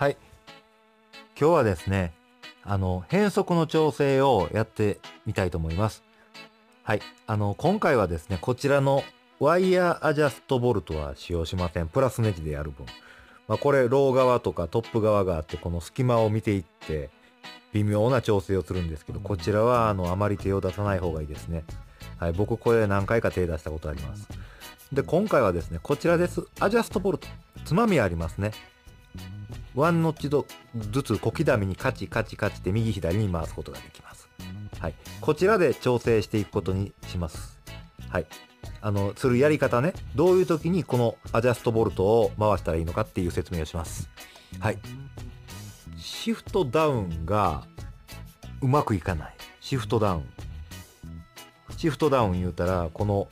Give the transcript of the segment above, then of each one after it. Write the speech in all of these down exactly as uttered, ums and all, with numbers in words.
はい。今日はですね、あの、変速の調整をやってみたいと思います。はい。あの、今回はですね、こちらのワイヤーアジャストボルトは使用しません。プラスネジでやる分。まあ、これ、ロー側とかトップ側があって、この隙間を見ていって、微妙な調整をするんですけど、こちらは、あの、あまり手を出さない方がいいですね。はい。僕、これ何回か手出したことあります。で、今回はですね、こちらです。アジャストボルト。つまみありますね。ワンノッチずつ小刻みにカチカチカチって右左に回すことができます。はい。こちらで調整していくことにします。はい。あの、するやり方ね。どういう時にこのアジャストボルトを回したらいいのかっていう説明をします。はい。シフトダウンがうまくいかない。シフトダウン。シフトダウン言うたら、この、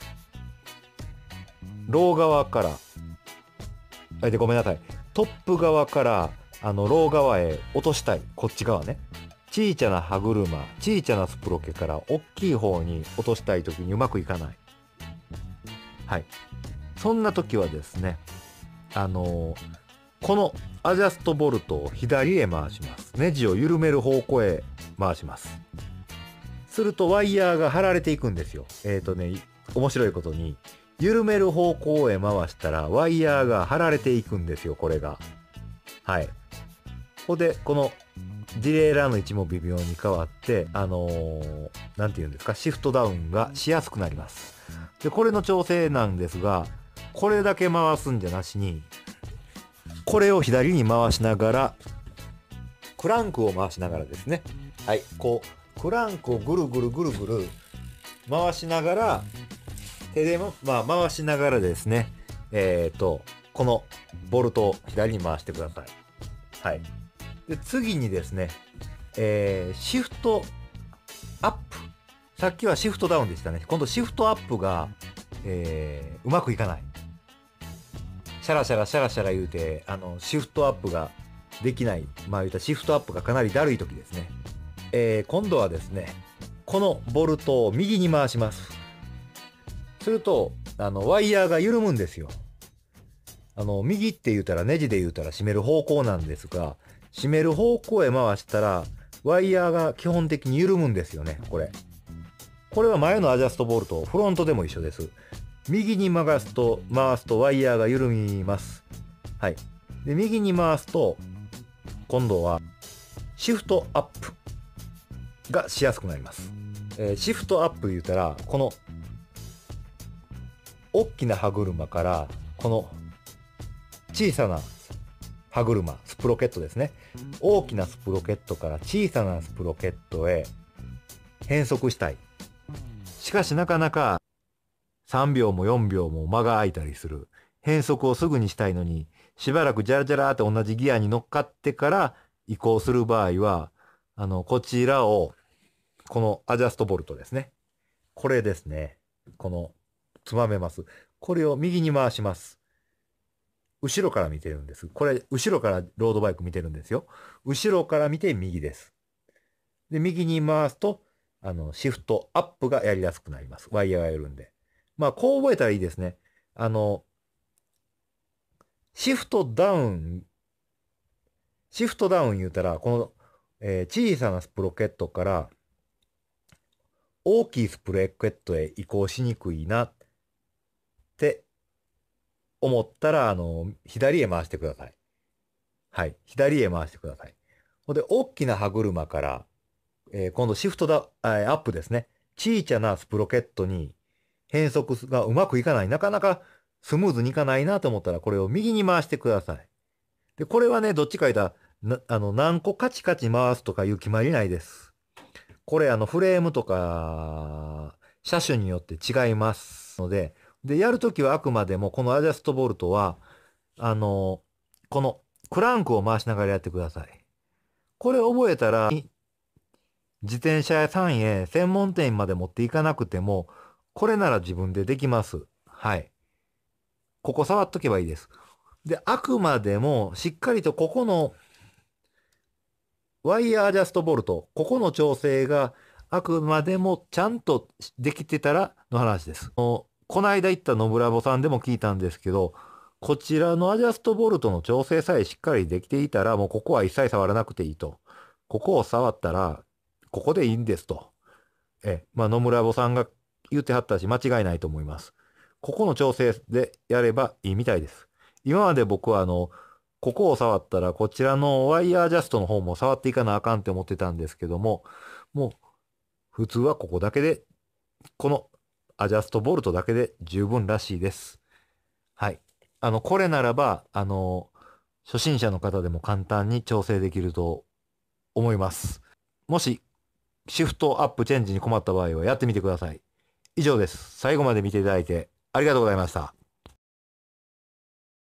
ロー側から、あ、で、ごめんなさい。トップ側からあのロー側へ落としたい。こっち側ね。小さな歯車、小さなスプロケから大きい方に落としたい時にうまくいかない。はい。そんな時はですね、あのー、このアジャストボルトを左へ回します。ネジを緩める方向へ回します。するとワイヤーが張られていくんですよ。えっとね、面白いことに、緩める方向へ回したらワイヤーが張られていくんですよ、これが。はい。ここで、このディレイラーの位置も微妙に変わって、あのー、なんて言うんですか、シフトダウンがしやすくなります。で、これの調整なんですが、これだけ回すんじゃなしに、これを左に回しながら、クランクを回しながらですね。はい。こう、クランクをぐるぐるぐるぐる回しながら、手でも、まあ、回しながらですね、えっと、このボルトを左に回してください。はい。で、次にですね、えー、シフトアップ。さっきはシフトダウンでしたね。今度シフトアップが、えー、うまくいかない。シャラシャラシャラシャラ言うて、あの、シフトアップができない。まあ言うたらシフトアップがかなりだるい時ですね。えー、今度はですね、このボルトを右に回します。すると、あの、ワイヤーが緩むんですよ。あの、右って言うたら、ネジで言うたら締める方向なんですが、締める方向へ回したら、ワイヤーが基本的に緩むんですよね、これ。これは前のアジャストボルト、フロントでも一緒です。右に回すと、回すとワイヤーが緩みます。はい。で、右に回すと、今度は、シフトアップがしやすくなります。えー、シフトアップ言うたら、この、大きな歯車から、この、小さな歯車、スプロケットですね。大きなスプロケットから小さなスプロケットへ変速したい。しかしなかなかさんびょうもよんびょうも間が空いたりする。変速をすぐにしたいのに、しばらくジャラジャラって同じギアに乗っかってから移行する場合は、あの、こちらを、このアジャストボルトですね。これですね。この、つまめます。これを右に回します。後ろから見てるんです。これ、後ろからロードバイク見てるんですよ。後ろから見て右です。で、右に回すと、あの、シフトアップがやりやすくなります。ワイヤーが緩んで。まあ、こう覚えたらいいですね。あの、シフトダウン、シフトダウン言うたら、この、えー小さなスプロケットから大きいスプロケットへ移行しにくいなって思ったら、あの、左へ回してください。はい。左へ回してください。ほんで、大きな歯車から、えー今度シフトダ、あーアップですね。小さなスプロケットに変速がうまくいかない。なかなかスムーズにいかないなと思ったら、これを右に回してください。で、これはね、どっちか言ったら、な、あの、何個カチカチ回すとかいう決まりないです。これ、あの、フレームとか、車種によって違いますので、で、やるときはあくまでも、このアジャストボルトは、あの、このクランクを回しながらやってください。これ覚えたら、自転車屋さんへ専門店まで持っていかなくても、これなら自分でできます。はい。ここ触っとけばいいです。で、あくまでも、しっかりとここのワイヤーアジャストボルト、ここの調整があくまでもちゃんとできてたらの話です。この間行ったノブラボさんでも聞いたんですけど、 こちらのアジャストボルトの調整さえしっかりできていたら、もうここは一切触らなくていいと。ここを触ったら、ここでいいんですと。え、まあ野村坊さんが言ってはったし、間違いないと思います。ここの調整でやればいいみたいです。今まで僕はあの、ここを触ったら、こちらのワイヤーアジャストの方も触っていかなあかんって思ってたんですけども、もう普通はここだけで、このアジャストボルトだけで十分らしいです。はい。あの、これならば、あの、初心者の方でも簡単に調整できると思います。もし、シフトアップチェンジに困った場合はやってみてください。以上です。最後まで見ていただいてありがとうございました。